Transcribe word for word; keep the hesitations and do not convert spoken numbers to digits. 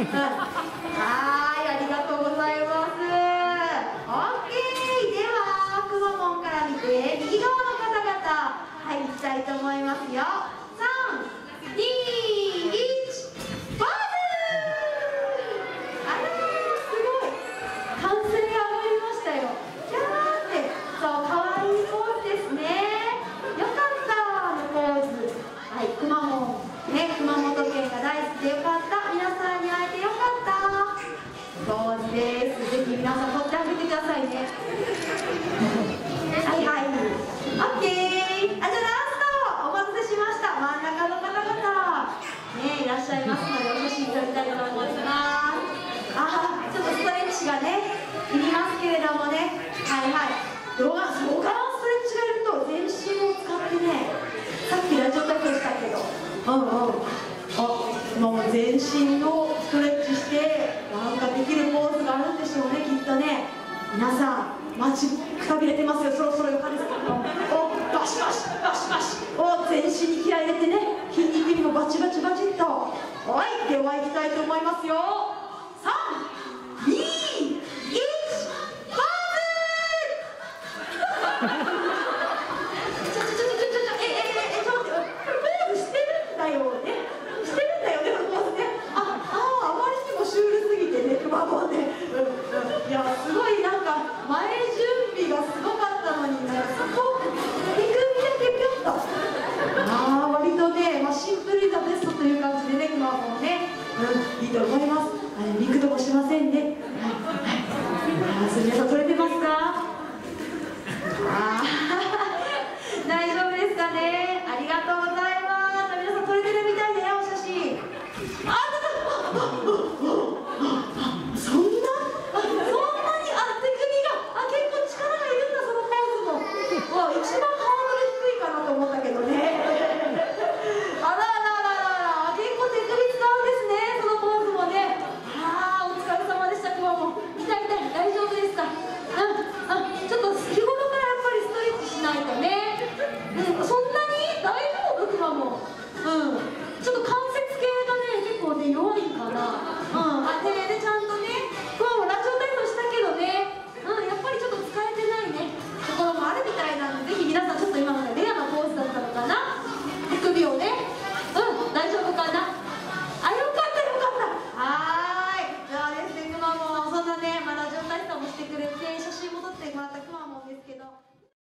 はい、ありがとうございます。オッケー。ではくまモンから見て右側の方々、はい、いきたいと思いますよ。さん、に、いち、ポーズ。あらー、すごい歓声が上がりましたよ。キャーって、そう、かわいいポーズですね。よかったのポーズ。はい、くまモンね、熊本県が大好きでよかった。皆さんに会えてよかったポーズです。ぜひ皆さん撮ってあげてくださいね。はいはい、オッケー。あ、じゃあラストお待たせしました。真ん中の方々ね、いらっしゃいますのでお写真撮りたいと思います。あ、ちょっとストレッチがねいりますけれどもね、はいはい、動画動画のストレッチがいると全身を使ってね、さっきラジオ体操したけど、うんうん、あ、もう全身をストレッチしてなんかできるポーズがあるんでしょうね、きっとね。皆さん待ちくたびれてますよ。そろそろよかですけど、お、バシバシバシバシ、お、全身に気合い入れてね、筋肉にもバチバチバチっと。はい、では行きたいと思いますよ。さん、に、いち、ポーズ。ちょちょちょちょちょ、ええええ、ちょっと待って、これポーズしてるんだよね、してるんだよね、このポーズね。ああ、あまりにもシュールすぎてね、くまモンね、うんうん、いや、すごいなんか前準備がすごかったのにね、そこ手首だけピョッと、ああ、割とね、まあ、シンプルイズザベストという感じでね、くまモンね、うん、いいと思います。あれ、びくともしませんね。はいはい、あ、それ皆さん撮れてますか？あー大丈夫ですかね。ありがとうございます。皆さん撮れてるみたいだよ、お写真。あ、だだ、あ、